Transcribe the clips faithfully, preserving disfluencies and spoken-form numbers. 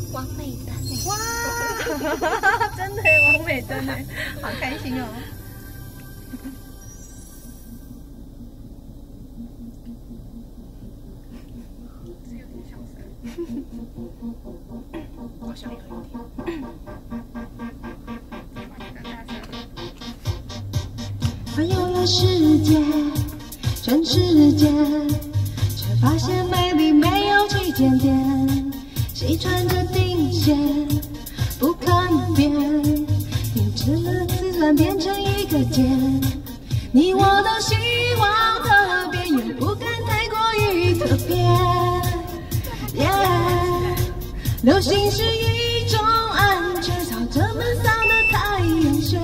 王美丹哎！ 哇，真的王美丹哎，好开心哦！是有点小声，我小一点。 环游了世界，全世界，却发现美丽没有起点点。细穿着钉鞋，不看边，定制了自然变成一个茧。你我都希望特别，也不敢太过于特别。Yeah， 流行是一种安全，朝着闷骚的太阳穴。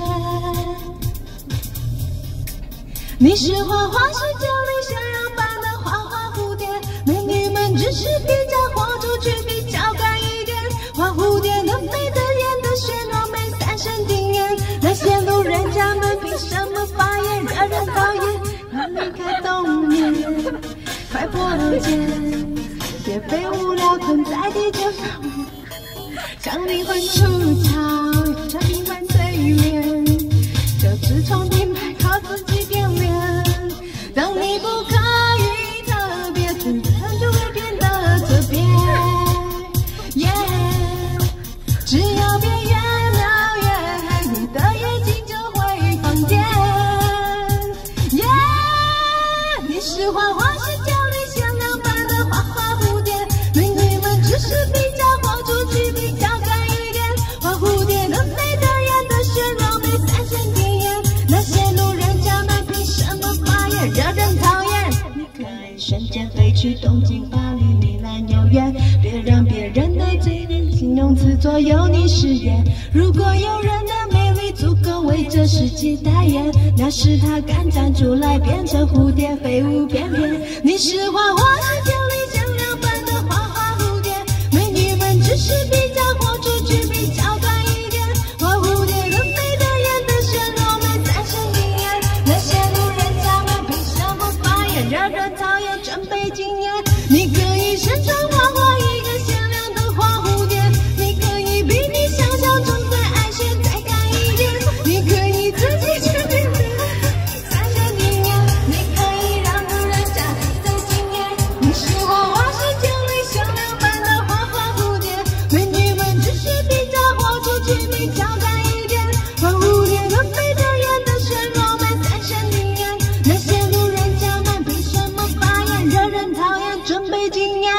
你是花花世界里闪亮般的花花蝴蝶，美女们只是比较豁出去，比较敢一点。花蝴蝶能飞得远的暄若美，三生定眼。那些路人甲们凭什么发言，惹人讨厌？快离开冬眠，快破了茧，别被无聊困在地球上，将灵魂出草，将平凡催眠。就只从品牌靠自己变脸，当你不可以特别，突然就会变得特别。Yeah， 只要别越描越黑，你的眼睛就会放电。Yeah， 你是花花世界里限量版的花花蝴蝶，美女们只是比较豁出去，比较敢一点。花蝴蝶能飞得远的暄若美，三生定眼。那些路人甲们凭什么发言，惹人讨厌？你可以瞬间飞去东京、巴黎、米兰、纽约，别让别人的这人形容词左右你视野。如果有人的美丽足够为这世界代言，那是他敢站出来变成蝴蝶飞舞翩翩。你是花花世界里限量版的花花蝴蝶，美女们只是比较豁出去，比较敢一点。花蝴蝶能飞得远的暄若美，三生定眼。那些路人甲们凭什么发言，惹人讨厌？准备惊艳，你可以身穿花花一个限量的花蝴蝶，你可以比你想象中再爱炫再敢一点，你可以自己决定三生定眼，你可以让路人甲再惊艳。你是花花世界里限量版的花花蝴蝶，美女们只是比较豁出去，比较敢一点。花蝴蝶能飞得远的暄若美，三生定眼。那些路人甲们凭什么发言，惹人讨厌？准备惊艳。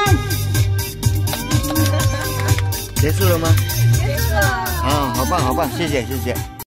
结束了吗？ 结束了。 啊，好棒好棒，谢谢谢谢。